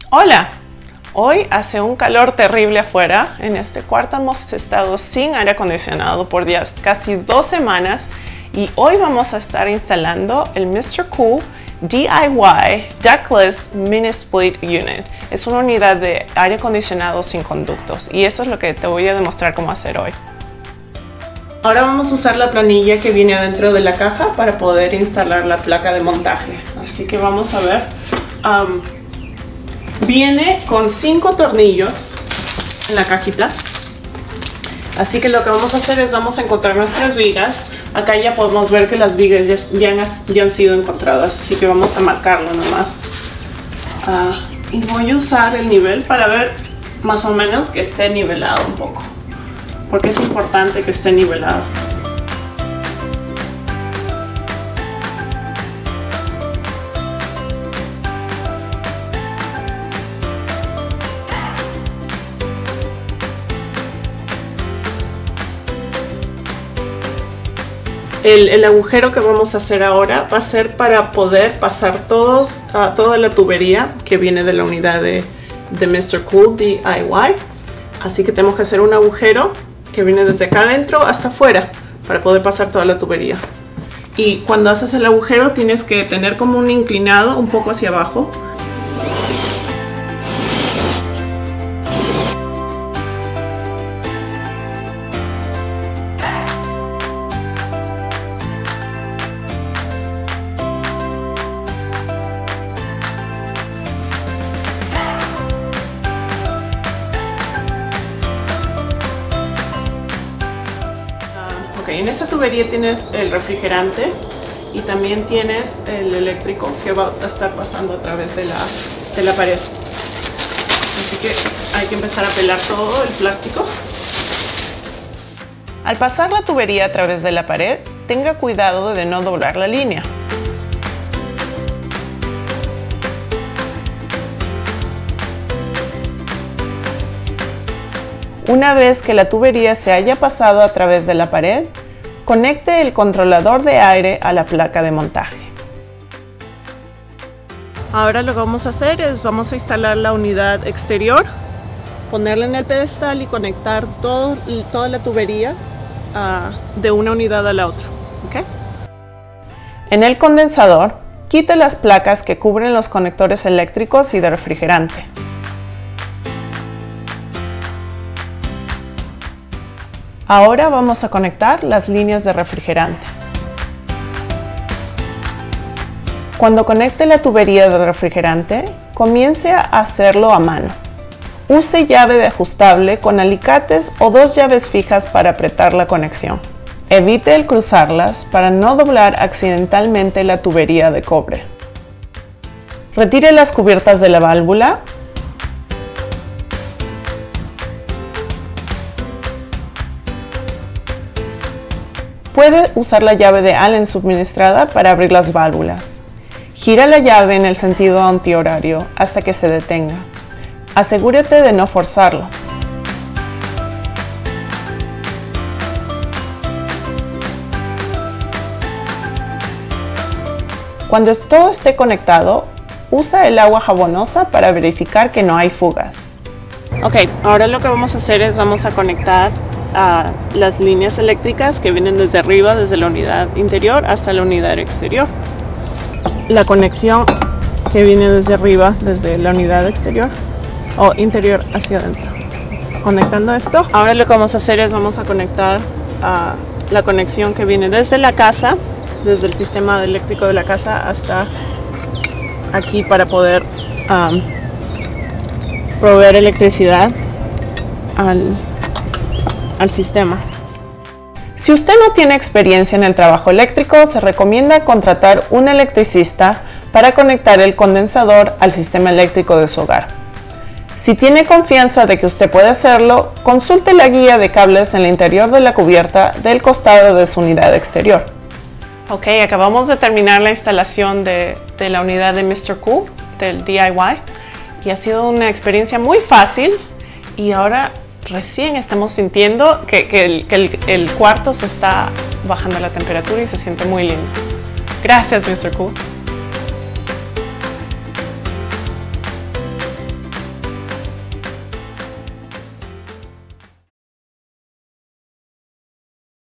Hola, hoy hace un calor terrible afuera. En este cuarto hemos estado sin aire acondicionado por casi 2 semanas y hoy vamos a estar instalando el Mr. Cool DIY Ductless Mini Split Unit. Es una unidad de aire acondicionado sin conductos y eso es lo que te voy a demostrar cómo hacer hoy. Ahora vamos a usar la planilla que viene adentro de la caja para poder instalar la placa de montaje. Así que vamos a ver. Viene con 5 tornillos en la cajita. Así que lo que vamos a hacer es vamos a encontrar nuestras vigas. Acá ya podemos ver que las vigas ya han sido encontradas, así que vamos a marcarlo nomás. Y voy a usar el nivel para ver más o menos que esté nivelado un poco, porque es importante que esté nivelado. El agujero que vamos a hacer ahora va a ser para poder pasar toda la tubería que viene de la unidad de Mr. Cool DIY. Así que tenemos que hacer un agujero que viene desde acá adentro hasta afuera para poder pasar toda la tubería. Y cuando haces el agujero tienes que tener como un inclinado un poco hacia abajo. En esta tubería tienes el refrigerante y también tienes el eléctrico que va a estar pasando a través de la pared. Así que hay que empezar a pelar todo el plástico. Al pasar la tubería a través de la pared, tenga cuidado de no doblar la línea. Una vez que la tubería se haya pasado a través de la pared, conecte el controlador de aire a la placa de montaje. Ahora lo que vamos a hacer es vamos a instalar la unidad exterior, ponerla en el pedestal y conectar toda la tubería de una unidad a la otra. ¿Okay? En el condensador, quite las placas que cubren los conectores eléctricos y de refrigerante. Ahora vamos a conectar las líneas de refrigerante. Cuando conecte la tubería de refrigerante, comience a hacerlo a mano. Use llave de ajustable con alicates o 2 llaves fijas para apretar la conexión. Evite el cruzarlas para no doblar accidentalmente la tubería de cobre. Retire las cubiertas de la válvula. Puede usar la llave de Allen suministrada para abrir las válvulas. Gira la llave en el sentido antihorario hasta que se detenga. Asegúrate de no forzarlo. Cuando todo esté conectado, usa el agua jabonosa para verificar que no hay fugas. Ok, ahora lo que vamos a hacer es vamos a conectar las líneas eléctricas que vienen desde arriba, desde la unidad interior hasta la unidad exterior. La conexión que viene desde arriba, desde la unidad exterior o interior hacia adentro. Conectando esto, ahora lo que vamos a hacer es vamos a conectar la conexión que viene desde la casa, desde el sistema eléctrico de la casa hasta aquí para poder proveer electricidad al sistema. Si usted no tiene experiencia en el trabajo eléctrico, se recomienda contratar un electricista para conectar el condensador al sistema eléctrico de su hogar. Si tiene confianza de que usted puede hacerlo, consulte la guía de cables en el interior de la cubierta del costado de su unidad exterior. Ok, acabamos de terminar la instalación de la unidad de Mr. Cool, del DIY, y ha sido una experiencia muy fácil y ahora recién estamos sintiendo que el cuarto se está bajando la temperatura y se siente muy lindo. Gracias, Mr. Cool.